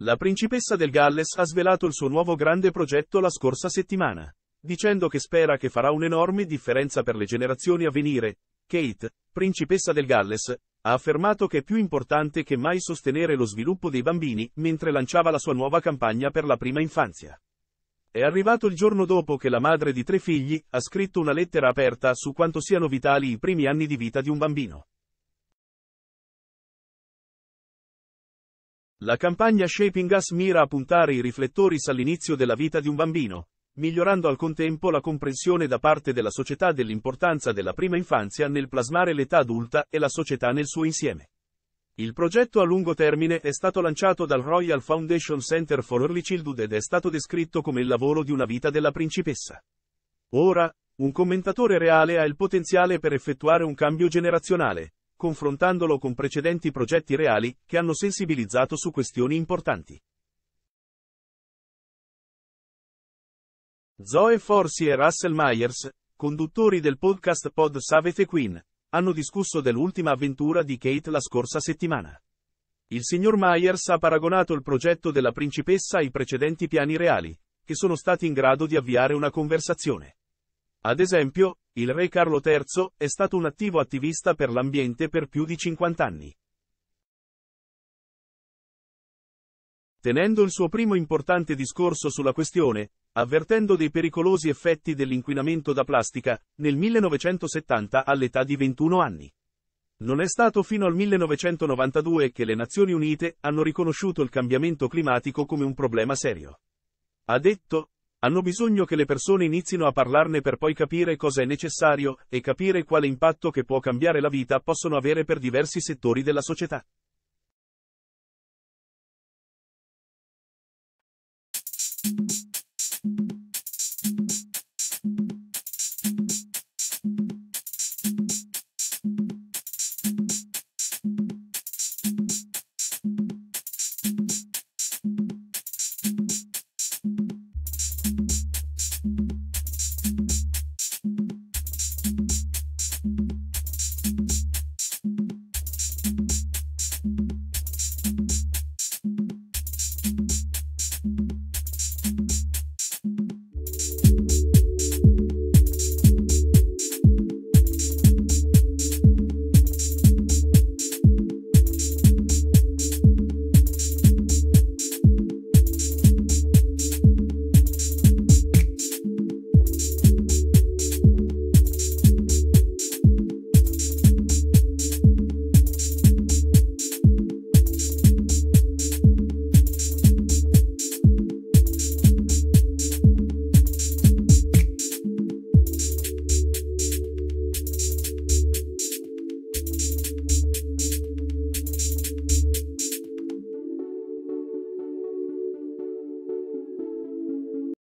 La principessa del Galles ha svelato il suo nuovo grande progetto la scorsa settimana, dicendo che spera che farà un'enorme differenza per le generazioni a venire. Kate, principessa del Galles, ha affermato che è più importante che mai sostenere lo sviluppo dei bambini mentre lanciava la sua nuova campagna per la prima infanzia. È arrivato il giorno dopo che la madre di 3 figli ha scritto una lettera aperta su quanto siano vitali i primi anni di vita di un bambino. La campagna Shaping Us mira a puntare i riflettori all'inizio della vita di un bambino, migliorando al contempo la comprensione da parte della società dell'importanza della prima infanzia nel plasmare l'età adulta e la società nel suo insieme. Il progetto a lungo termine è stato lanciato dal Royal Foundation Center for Early Childhood ed è stato descritto come il lavoro di una vita della principessa. Ora, un commentatore reale ha il potenziale per effettuare un cambio generazionale, confrontandolo con precedenti progetti reali che hanno sensibilizzato su questioni importanti. Zoe Forsi e Russell Myers, conduttori del podcast Pod Save the Queen, hanno discusso dell'ultima avventura di Kate la scorsa settimana. Il signor Myers ha paragonato il progetto della principessa ai precedenti piani reali, che sono stati in grado di avviare una conversazione. Ad esempio, il re Carlo III è stato un attivo attivista per l'ambiente per più di 50 anni. Tenendo il suo primo importante discorso sulla questione, avvertendo dei pericolosi effetti dell'inquinamento da plastica, nel 1970 all'età di 21 anni. Non è stato fino al 1992 che le Nazioni Unite hanno riconosciuto il cambiamento climatico come un problema serio. Ha detto: hanno bisogno che le persone inizino a parlarne per poi capire cosa è necessario, e capire quale impatto che può cambiare la vita possono avere per diversi settori della società.